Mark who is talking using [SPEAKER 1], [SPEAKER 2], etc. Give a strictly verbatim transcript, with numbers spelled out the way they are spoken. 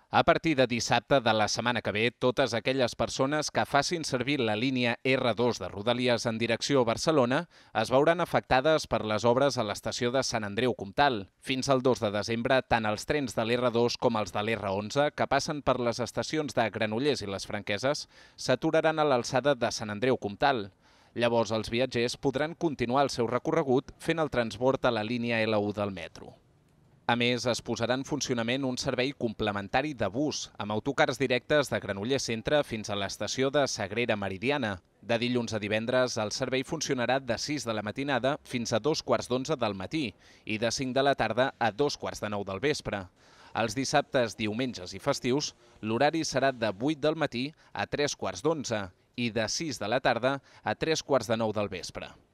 [SPEAKER 1] A partir de dissabte de la setmana que ve, totes aquelles persones que facin servir la línia erre dos de Rodalies en direcció a Barcelona es veuran afectades per les obres a l'estació de Sant Andreu Comtal. Fins al dos de desembre, tant els trens de l'erre dos com els de l'erre onze, que passen per les estacions de Granollers i les Franqueses, s'aturaran a l'alçada de Sant Andreu Comtal. Llavors, els viatgers podran continuar el seu recorregut fent el transbord a la línia ele u del metro. A més, es posarà en funcionament un servei complementari de bus, amb autocars directes de Granollers Centre fins a l'estació de Sagrera Meridiana. De dilluns a divendres, el servei funcionarà de sis de la matinada fins a dos quarts d'onze del matí i de cinc de la tarda a dos quarts de nou del vespre. Els dissabtes, diumenges i festius, l'horari serà de vuit del matí a tres quarts d'onze i de sis de la tarda a tres quarts de nou del vespre.